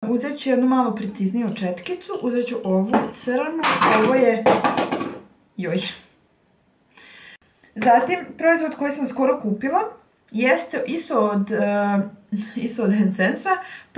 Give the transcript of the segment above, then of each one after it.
uzet ću jednu malo precizniju četkicu, uzet ću ovu crnu, ovo je... Joj. Zatim, proizvod koji sam skoro kupila jeste isto od Hensensa.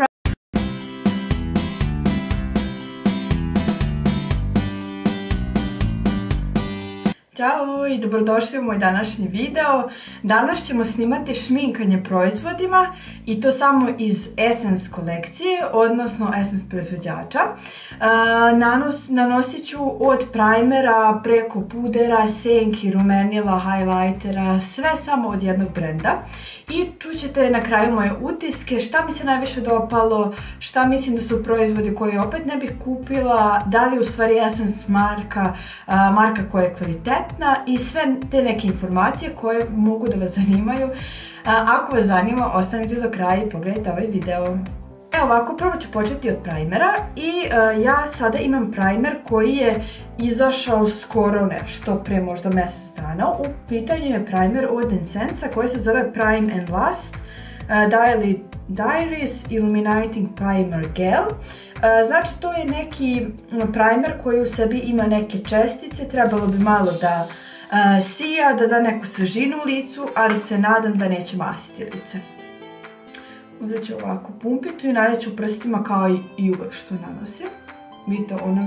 Ćao i dobrodošli u moj današnji video. Danas ćemo snimati šminkanje proizvodima i to samo iz Essence kolekcije, odnosno Essence proizvođača. Nanosit ću od primera preko pudera, senki, rumenila, highlightera, sve samo od jednog brenda. I čućete na kraju moje utiske, šta mi se najviše dopalo, šta mislim da su proizvodi koje opet ne bih kupila, da li u stvari Essence marka koja je kvalitetna i sve te neke informacije koje mogu da vas zanimaju. Ako vas zanima, ostanite do kraja i pogledajte ovaj video. Evo ovako, prvo ću početi od primera i ja sada imam primer koji je izašao skoro nešto pre možda mjesec dana. U pitanju je primer od Hensensa koji se zove Prime and Last Daily Diaries Illuminating Primer Gel. Znači to je neki primer koji u sebi ima neke čestice, trebalo bi malo da sija, da da neku svežinu u licu, ali se nadam da neće masiti lice. Uzet ću ovako pumpicu i nadet ću prstima kao i uvek što nanosim. Vidite, ona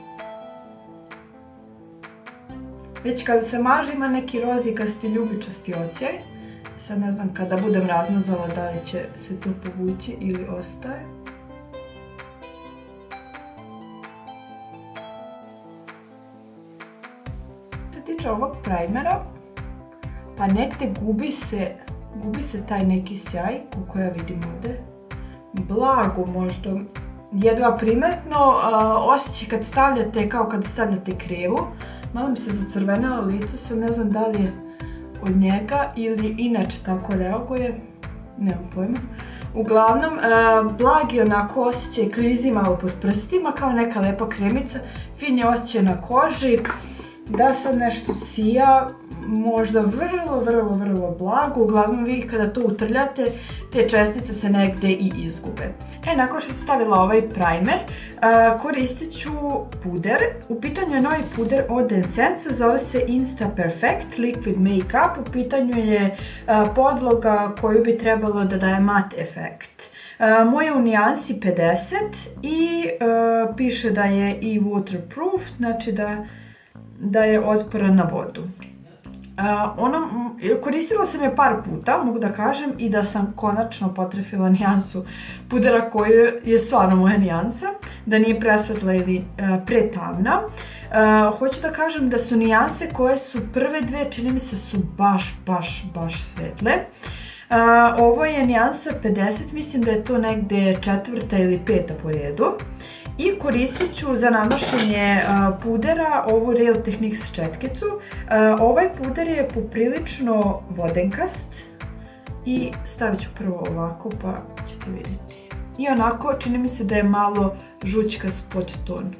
već kada se maže ima neki rozikasti ljubičasti odsjaj. Sad ne znam kada budem razmazala da li će se to povući ili ostaje. Što se tiče ovog primera, pa negde gubi se taj neki sjaj, kako ja vidim ovdje. Blago možda, jedva primetno, osjećaj kad stavljate, kao kad stavljate krevu. Malo mi se zacrvenilo lice, sad ne znam da li je od njega ili inače tako reaguje, nemam pojma. Uglavnom, blagi onako osjećaj klizi malo pod prstima, kao neka lepa kremica, fin je osjećaj na koži, da sad nešto sija, možda vrlo blago. Uglavnom vi kada to utrljate, te čestice se negde i izgube. Nakon što sam stavila ovaj primer, koristit ću puder. U pitanju je novi puder od Hensensa, zove se Insta Perfect Liquid Makeup. U pitanju je podloga koju bi trebalo da daje mat efekt. Moj je u nijansi 50 i piše da je i waterproof, znači da je otporan na vodu. Koristila sam je par puta, mogu da kažem, i da sam konačno potrefila nijansu pudera koju je stvarno moja nijansa, da nije presvetla ili pretamna. Hoću da kažem da su nijanse koje su prve dve, čini mi se su baš svetle. Ovo je nijansa 50, mislim da je to negde četvrta ili peta po redu. I koristit ću za nanošenje pudera ovu Real Techniques četkicu. Ovaj puder je poprilično vodenkast i stavit ću prvo ovako pa ćete vidjeti. I onako čini mi se da je malo žućkast podton.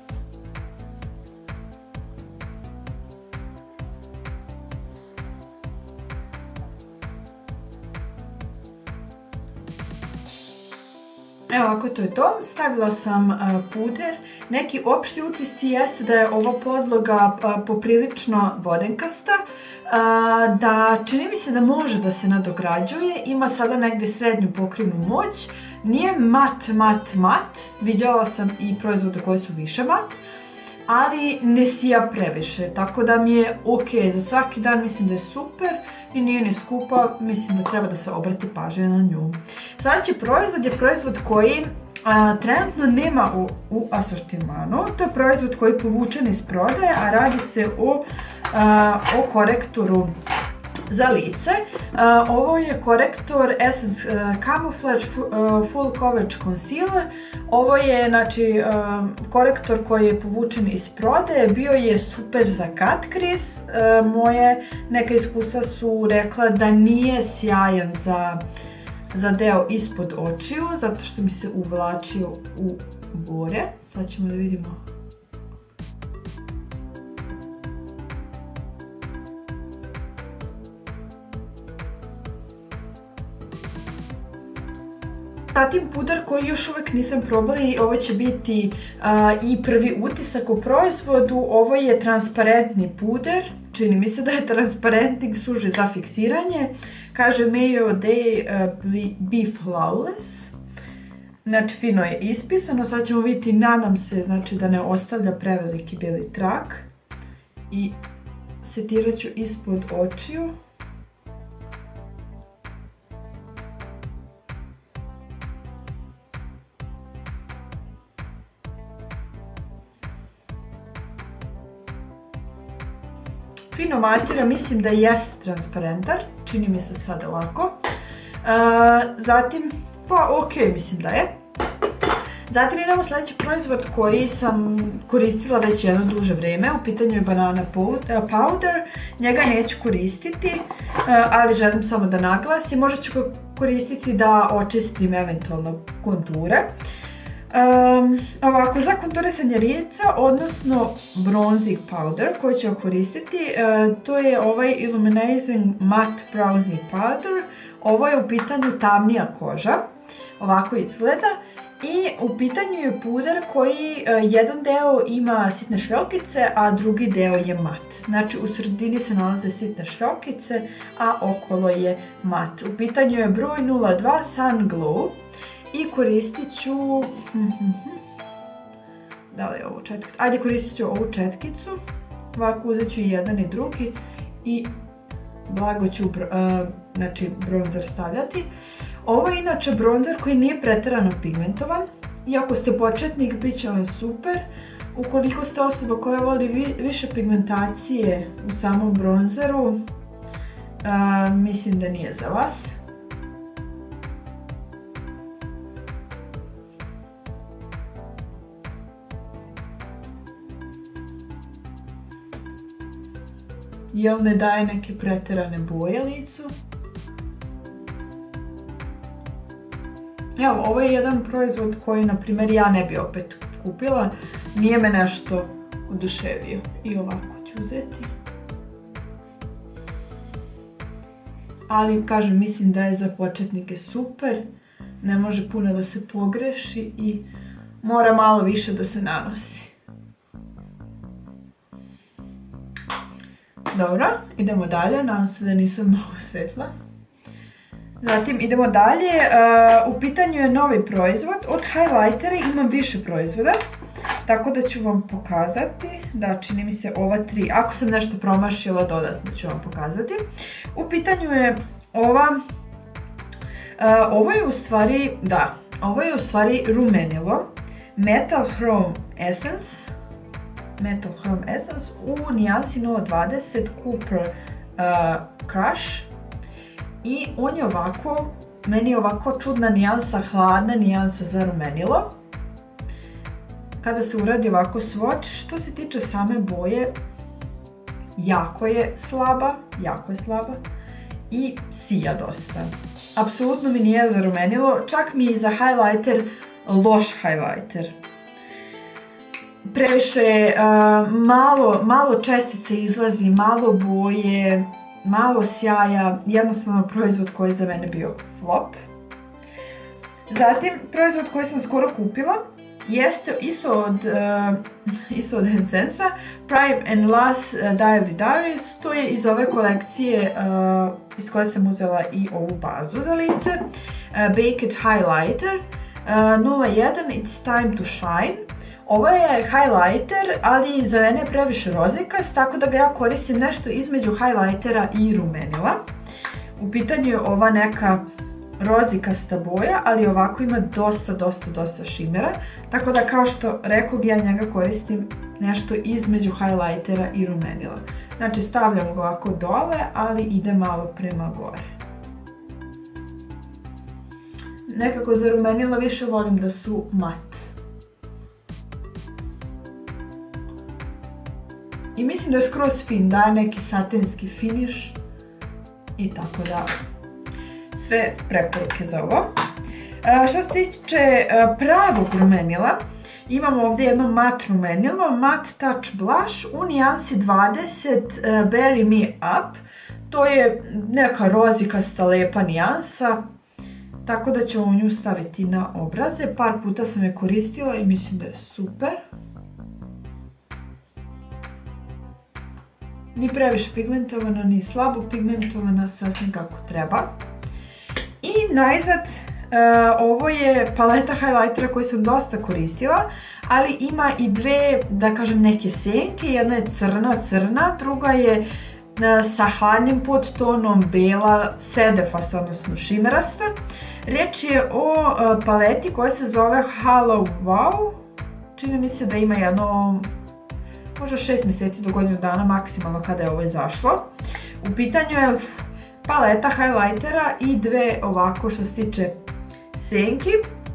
Evo ovako, to je to. Stavila sam puder. Neki opšti utisci jeste da je ova podloga poprilično vodenkasta, da čini mi se da može da se nadograđuje, ima sada negde srednju pokrivnu moć, nije mat, viđala sam i proizvode koji su više mat, ali ne sija previše, tako da mi je ok, za svaki dan mislim da je super i nije ni skupa, mislim da treba da se obrati pažnja na nju. Sljedeći proizvod je proizvod koji trenutno nema u asortimanu, to je proizvod koji je povučen iz prodaje, a radi se o korektoru za lice. Ovo je korektor Essence Camouflage Full Coverage Concealer. Ovo je znači korektor koji je povučen iz prodaje, bio je super za cut crease. Moje neka iskustva su rekla da nije sjajan za deo ispod očiju, zato što mi se uvlačio u bore. Sad ćemo da vidimo. Zatim puder koji još uvijek nisam probala i ovo će biti i prvi utisak u proizvodu. Ovo je transparentni puder, čini mi se da je transparentni, služi za fiksiranje. Kaže May your day be flawless. Znači fino je ispisano, sad ćemo vidjeti, nadam se znači, da ne ostavlja preveliki bijeli trag. I setirat ću ispod očiju. Fino matira, mislim da jeste transparentan, čini mi se sad ovako. Zatim, pa ok, mislim da je. Zatim idemo u sljedeći proizvod koji sam koristila već jedno duže vrijeme. U pitanju je banana powder. Njega neću koristiti, ali želim samo da naglasim. Možda ću ga koristiti da očistim eventualno konture. Ovako, za konturisanje lica, odnosno bronzing powder koji ću koristiti, to je ovaj Illuminating Matte Bronzing Powder. Ovo je u pitanju tamnija koža, ovako izgleda. I u pitanju je puder koji jedan deo ima sitne šljokice, a drugi deo je mat. Znači u sredini se nalaze sitne šljokice, a okolo je mat. U pitanju je broj 02 Sun Glow. I koristit ću, da li je ovo četkica? Ajde, koristit ću ovu četkicu. Ovako uzet ću i jedan i drugi i blago ću bronzer stavljati. Ovo je inače bronzer koji nije pretjerano pigmentovan. Iako ste početnik, bit će vam super. Ukoliko ste osoba koja voli više pigmentacije u samom bronzeru, mislim da nije za vas. Jel ne daje neke pretjerane boje licu. Evo, ovo je jedan proizvod koji, na primjer, ja ne bi opet kupila. Nije me nešto oduševio. I ovako ću uzeti. Ali, kažem, mislim da je za početnike super. Ne može puno da se pogreši i mora malo više da se nanosi. Dobro, idemo dalje, nadam se da nisam mnogo svetla. Zatim idemo dalje, u pitanju je novi proizvod, od highlightera imam više proizvoda, tako da ću vam pokazati, da čini mi se ova 3, ako sam nešto promašila dodatno ću vam pokazati. U pitanju je ovo je u stvari rumenilo, Metal Chrome Essence u nijansi 020 Cooper Crush. I on je ovako, meni je ovako čudna nijansa, hladna nijansa za rumenilo. Kada se uradi ovako swatch, što se tiče same boje, jako je slaba i sija dosta. Apsolutno mi nije za rumenilo, čak mi je za highlighter loš highlighter. Previše, malo čestice izlazi, malo boje, malo sjaja, jednostavno proizvod koji je za mene bio flop. Zatim, proizvod koji sam skoro kupila jeste isto od Hensensa, Prime and Lash Daily Diaries. To je iz ove kolekcije iz koje sam uzela i ovu bazu za lice. Baked Highlighter 01 It's Time to Shine. Ovo je highlighter, ali za mene je previše rozikast, tako da ga ja koristim nešto između highlightera i rumenila. U pitanju je ova neka rozikasta boja, ali ovako ima dosta šimera, tako da kao što rekoh, ja njega koristim nešto između highlightera i rumenila. Znači stavljam ga ovako dole, ali ide malo prema gore. Nekako za rumenila više volim da su mat. I mislim da je skroz fin, daje neki satinski finish i tako da sve preporuke za ovo. Što se tiče pravog rumenila, imamo ovdje jedno mat rumenilo, Matte Touch Blush u nijansi 20 Berry Me Up. To je neka rozikasta lepa nijansa. tako da ćemo nju staviti na obraze. Par puta sam je koristila i mislim da je super. Ni previše pigmentovana, ni slabo pigmentovana, sasvim kako treba. I najzad, ovo je paleta highlightera koju sam dosta koristila, ali ima i dve, da kažem, neke senke. Jedna je crna, druga je sa hladnim podtonom bela, sedefasta, odnosno šimerasta. Riječ je o paleti koja se zove Halo Wow. Čini mi se da ima jedno, možda 6 mjeseci do godinu dana maksimalno kada je ovo izašlo. U pitanju je paleta highlightera i dve ovako što se tiče senki.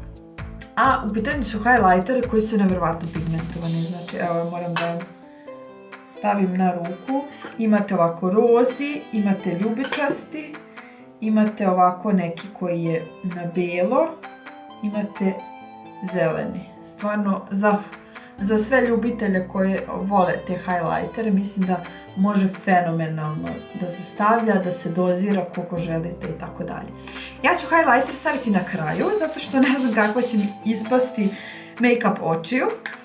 A u pitanju su highlighteri koji su nevjerovatno pigmentovani. Znači, evo, moram da stavim na ruku. Imate ovako rozi, imate ljubičasti, imate ovako neki koji je na bijelo, imate zeleni. Stvarno, za sve ljubitelje koje vole te highlightere, mislim da može fenomenalno da se stavlja, da se dozira koliko želite i tako dalje. Ja ću highlighter staviti na kraju, zato što ne znam kako će mi ispasti make-up očiju.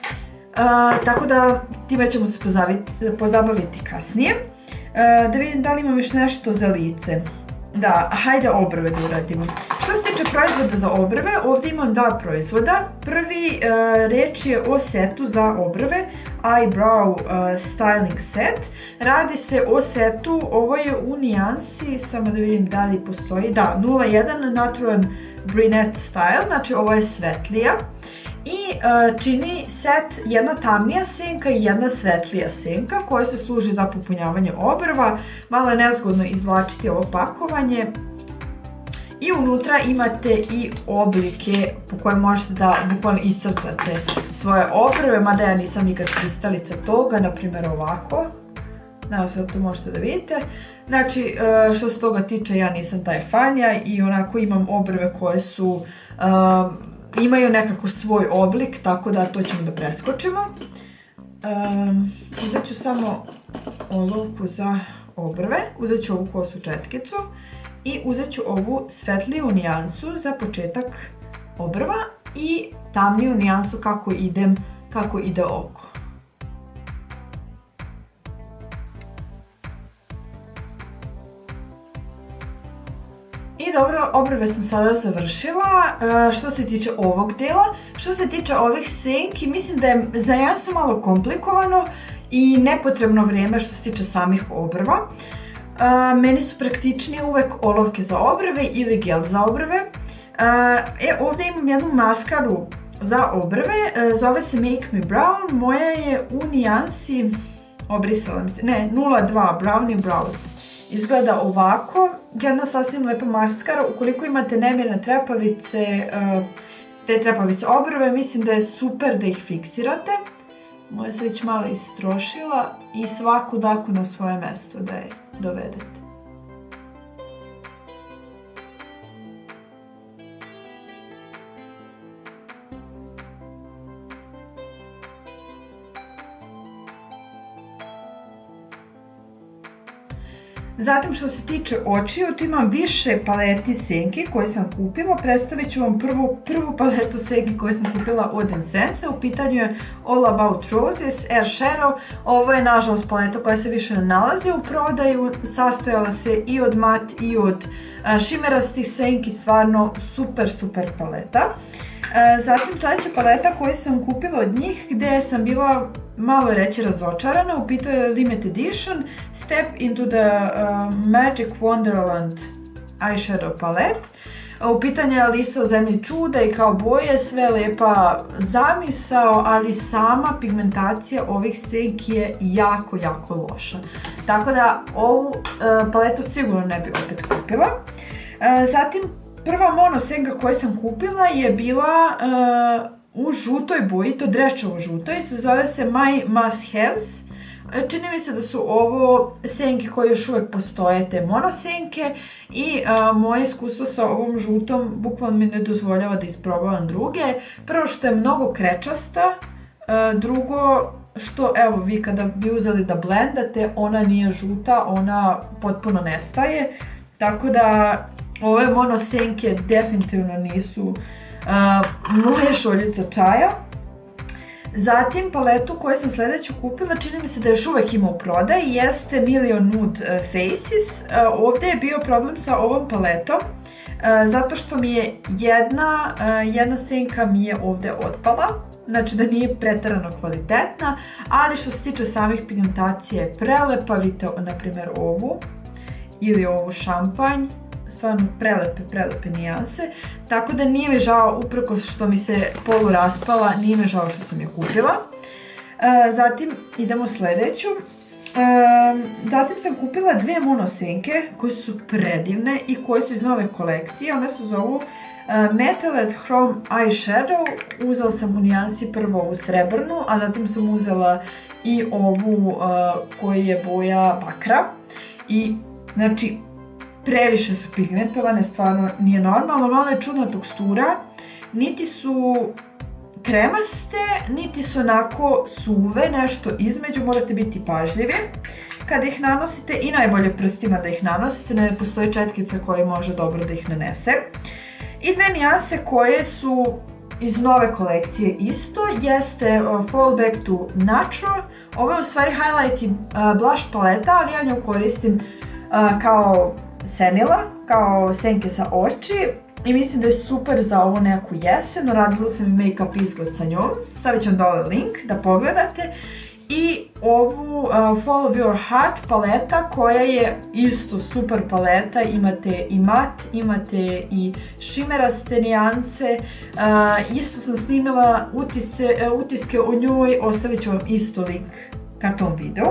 Tako da time ćemo se pozabaviti kasnije. Da vidim da li imam još nešto za lice. Da, hajde obrve da uradimo. Što se tiče proizvoda za obrve, ovdje imam dva proizvoda. Prvi, riječ je o setu za obrve, Eyebrow Styling Set. Radi se o setu, ovo je u nijansi, samo da vidim da li postoji, da, 01 Natural Brunette Style, znači ovo je svetlija. I čini set jedna tamnija senka i jedna svetlija senka koja se služi za popunjavanje obrva. Malo je nezgodno izvlačiti ovo pakovanje. I unutra imate i oblike po koje možete da bukvalno iscrtate svoje obrve, mada ja nisam nikad pristalica toga, na primjer ovako. Nadam se da to možete da vidite. Znači, što se toga tiče, ja nisam taj fanja i onako imam obrve koje su imaju nekako svoj oblik, tako da to ćemo da preskočimo. Uzet ću samo olovku za obrve, uzet ću ovu kosu četkicu i uzet ću ovu svetliju nijansu za početak obrva i tamniju nijansu kako ide oko. I dobro, obrve sam sada završila što se tiče ovog dela. Što se tiče ovih senki, mislim da je za nijansu malo komplikovano i nepotrebno vrijeme što se tiče samih obrva. Meni su praktičnije uvek olovke za obrve ili gel za obrve. Ovdje imam jednu maskaru za obrve, zove se Make Me Brown, moja je u nijansi, obrisala mi se, ne, 02 Brownie Brows. Izgleda ovako, jedna sasvim lepa maskara. Ukoliko imate nemirne trepavice, te trepavice obrve, mislim da je super da ih fiksirate. Moja se već malo istrošila i svaku daku na svoje mjesto da je dovedete. Zatim što se tiče očiju, tu imam više paleti senki koje sam kupila. Predstavit ću vam prvu paletu senki koju sam kupila od Insense. U pitanju je All About Roses Air Shadow. Ovo je nažalost paleta koja se više ne nalazi u prodaju. Sastojala se i od mat i od šimerastih senki, stvarno super paleta. Zatim sljedeća paleta koju sam kupila od njih, gdje sam bila malo reći razočarana, u pitanju je Limited Edition Step into the Magic Wonderland Eyeshadow Palette. U pitanju je Alisa u zemlji čuda i kao boje, sve lepa zamisao, ali sama pigmentacija ovih senki je jako loša. Tako da ovu paletu sigurno ne bi opet kupila. Zatim prva mono senka koju sam kupila je bila u žutoj boji, to drečavo žutoj, zove se My Must Haves. Čini mi se da su ovo senke koje još uvijek postoje, te mono senke, i moje iskustvo sa ovom žutom bukvalno mi ne dozvoljava da isprobavam druge. Prvo što je mnogo krečasta, drugo što, evo, vi kada bi uzeli da blendate, ona nije žuta, ona potpuno nestaje, tako da ove mono senke definitivno nisu moja šoljica čaja. Zatim paletu koju sam sljedeću kupila, čini mi se da još uvijek ima u prodaji, jeste Million Nude Faces. Ovdje je bio problem sa ovom paletom, zato što mi je jedna senka mi je ovdje otpala, znači da nije pretjerano kvalitetna, ali što se tiče samih pigmentacije je prelepa, vidite na primjer ovu ili ovu šampanj, stvarno prelepe nijanse, tako da nije mi žao, uprkos što mi se polu raspala, nije mi žao što sam je kupila. Zatim idemo sljedeću. Zatim sam kupila dve monosenke koje su predivne i koje su iz nove kolekcije. One se zovu Metallic Chrome Eyeshadow. Uzela sam u nijansi prvo ovu srebrnu, a zatim sam uzela i ovu koja je boja bakra. I znači previše su pigmentovane, stvarno nije normalno, malo je čudna tekstura, niti su kremaste, niti su onako suve, nešto između, morate biti pažljivi kada ih nanosite i najbolje prstima da ih nanosite, ne postoji četkica koja može dobro da ih nanese. I dve nijanse koje su iz nove kolekcije isto, jeste Fall Back to Natural. Ovo je u stvari highlight i blush paleta, ali ja nju koristim kao senila, kao senke za oči i mislim da je super za ovu neku jesen. Radila sam i make-up izgled sa njom, stavit ću vam dole link da pogledate. I ovu Follow Your Heart paleta koja je isto super paleta, imate i mat, imate i šimeraste nijanse. Isto sam snimila utiske o njoj, ostavit ću vam isto link ka tom videu.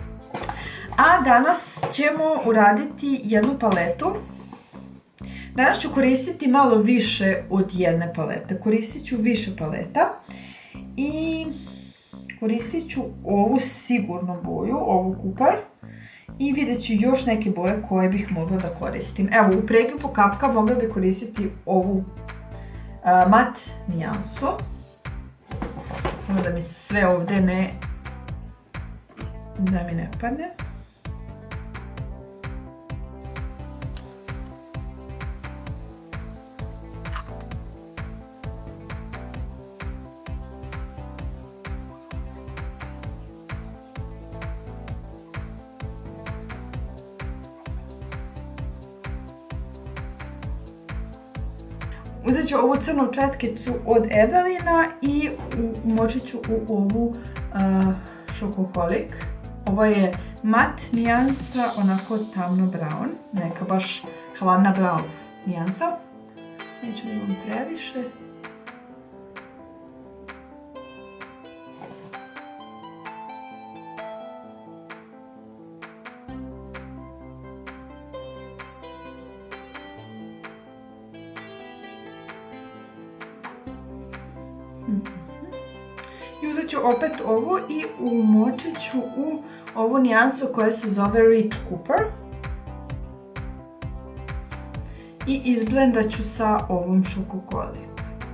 A danas ćemo uraditi jednu paletu. Danas ću koristiti malo više od jedne palete. Koristit ću više paleta. I koristit ću ovu sigurno boju, ovu Kupar. I vidjet ću još neke boje koje bih mogla da koristim. Evo, u pregledniku kapka mogla bih koristiti ovu mat nijansu. Samo da mi se sve ovdje da mi ne padne. Uzet ću ovu crnu četkicu od Evelina i umočit ću u ovu Chocoholic. Ovo je mat nijansa, onako tamno brown, neka baš hladna brown nijansa. Neću da imam previše. I uzet ću opet ovo i umočit ću u ovu nijansu koja se zove Rich Cooper. I izblendat ću sa ovom Chocoholic.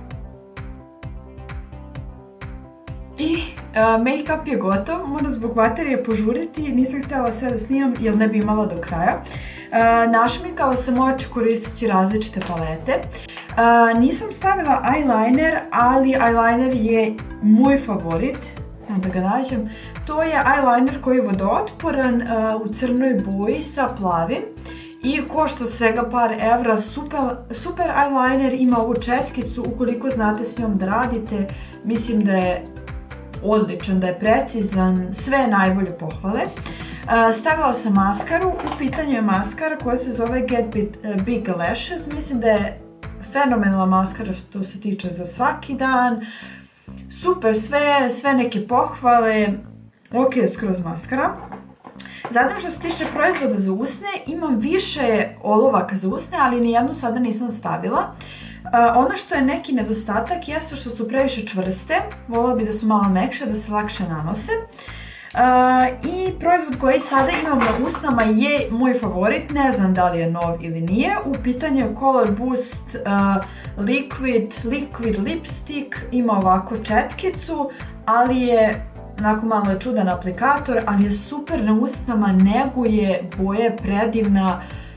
I make-up je gotov, moram zbog baterije požuriti, nisam htjela sve da snimam jer ne bi imala do kraja. Našminkala sam oči koristeći različite palete. Nisam stavila eyeliner, ali eyeliner je moj favorit, samo da ga nađem. To je eyeliner koji je vodootporan u crnoj boji sa plavim i košta svega par evra. Super eyeliner, ima ovu četkicu, ukoliko znate s njom da radite, mislim da je odličan, da je precizan, sve najbolje pohvale. Stavila sam maskaru, u pitanju je maskara koja se zove Get Big Lashes, mislim da je fenomenalna maskara što se tiče za svaki dan, super sve neke pohvale, ok skroz maskara. Zatim što se tiče proizvoda za usne, imam više olovaka za usne, ali nijednu sada nisam stavila. Ono što je neki nedostatak jeste što su previše čvrste, voljela bi da su malo mekše, da se lakše nanose. I proizvod koji sada imam na usnama je moj favorit, ne znam da li je nov ili nije. U pitanju je Color Boost Liquid Lipstick, ima ovako četkicu, ali je onako malo je čudan aplikator, ali je super na usnama, neguje, boja je predivna,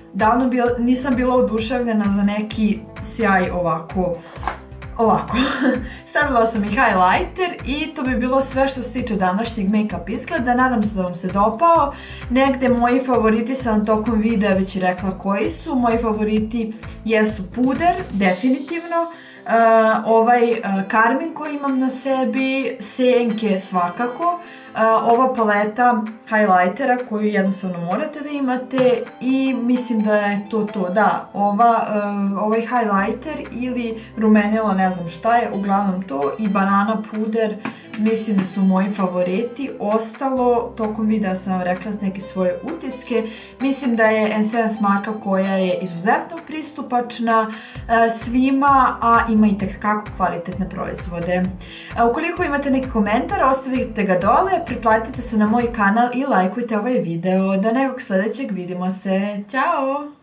davno nisam bila oduševljena za neki sjaj ovako. Stavila sam i highlighter i to bi bilo sve što se tiče današnjeg make-up izgleda. Nadam se da vam se dopao. Negde moji favoriti sam tokom videa već rekla koji su. Moji favoriti jesu puder, definitivno. Ovaj karmin koji imam na sebi, senke svakako, ova paleta highlightera koju jednostavno morate da imate i mislim da je to to, da, ovaj highlighter ili rumenilo, ne znam šta je, uglavnom to i banana puder, mislim da su moji favoriti. Ostalo, tokom videa sam vam rekla neke svoje utiske. Mislim da je Essence marka koja je izuzetno pristupačna svima, a ima i tekako kvalitetne proizvode. Ukoliko imate neki komentar, ostavite ga dole, pretplatite se na moj kanal i lajkujte ovaj video. Do nekog sljedećeg, vidimo se, ćao!